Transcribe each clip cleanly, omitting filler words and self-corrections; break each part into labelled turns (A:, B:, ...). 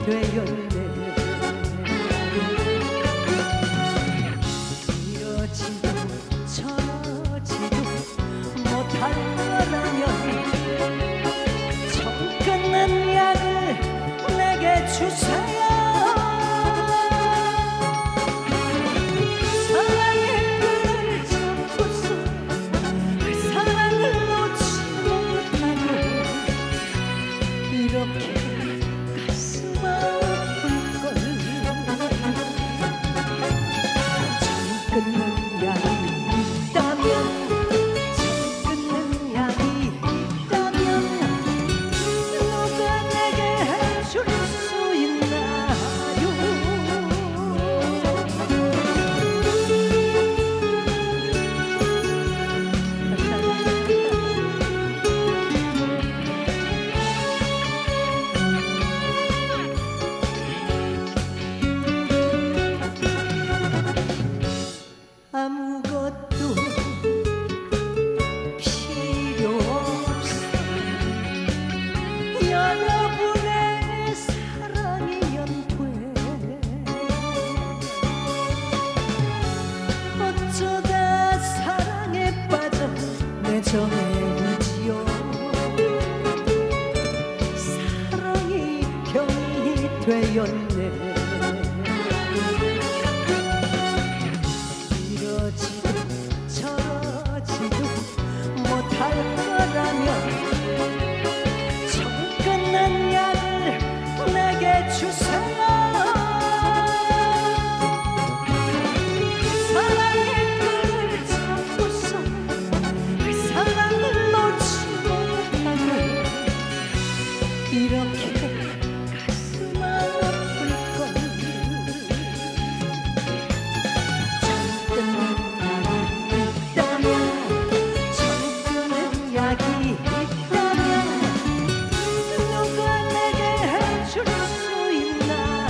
A: 되었네. 이러지도 저러지도 못할 거라면 정 끊는 약을 내게 주세요. 사랑의 끈을 잡고서 그 사랑을 놓지 못하고 이렇게 가슴 아플걸. 정 끊는 약이 있다면, 정 끊는 약이 있다면 누가 내게 해줄 수 있나요? 아무것도 필요 없어. 여러분의 사랑이면 돼. 어쩌다 사랑에 빠져 내 정해지요. 사랑이 병이 되었네. 이러지도 저러지도 못할 거라면 정 끊는 약을 내게 주세요. 사랑의 끈을 잡고서 그 사랑을 놓지 못하고 이렇게 가슴 아플걸. 정 끊는 약이 있다면 누가 내게 해줄 수 있나요?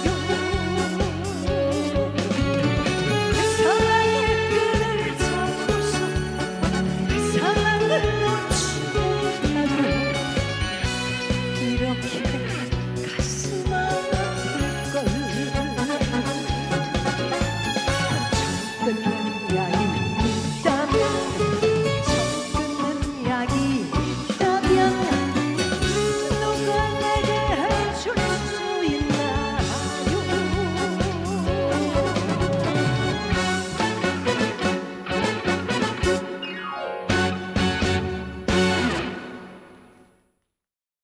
A: 그 사랑의 끈을 잡고서 그 사랑을 놓지 못하고 이렇게 가슴 아플걸. 정 끊는 약이